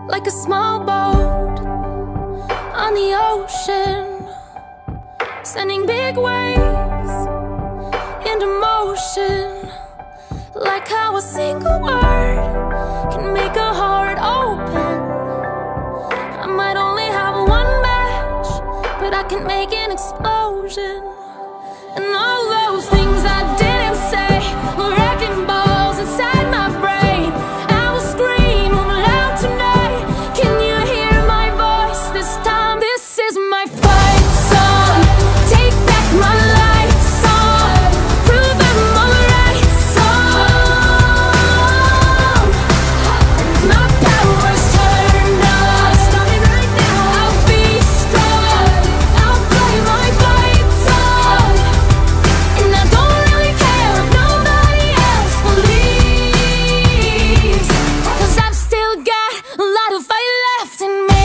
like a small boat on the ocean, sending big waves into motion, like how a single word can make a heart open. I might only have one match, but I can make an explosion. And all those things I didn't say were wrecking balls inside my brain. I will scream loud tonight. Can you hear my voice this time? This is my fight song. Take back my life song. Prove I'm alright song. My power's turned on. Starting right now. I'll be strong. I'll play my fight song. And I don't really care if nobody else believes, 'cause I've still got a lot of fight left in me.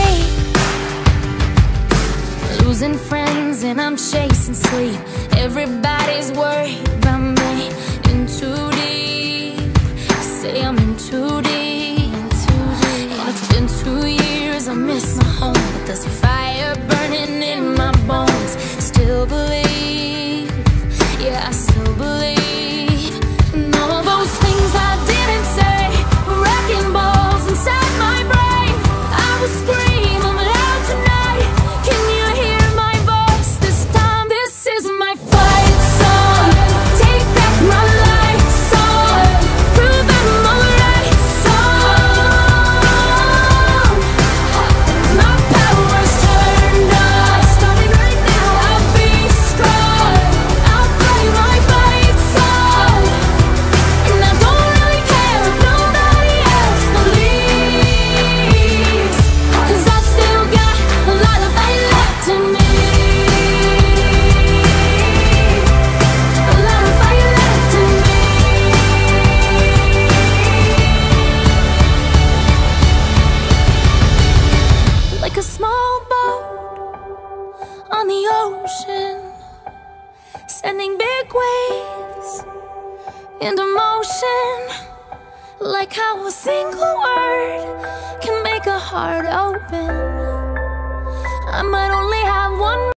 Losing friends and I'm chasing sleep. Everybody's worried about me. In too deep. Say I'm in too deep. And it's been 2 years, I miss my home, but there's a fire burning in my bones. Still believe, yeah, I still believe. And all those things I didn't say were wrecking balls inside my brain. I will scream loud tonight. Can you hear my voice this time? This is my fight song. Take back my life song. Prove I'm alright song. My power's turned on. Starting right now. I'll be strong. I'll play my fight song. And I don't really care if nobody else believes, 'cause I've still got a lot of fight left in me. A lot of fight left in me. Like a small boat on the ocean, sending big waves into motion, like how a single word can make a heart open. I might only have one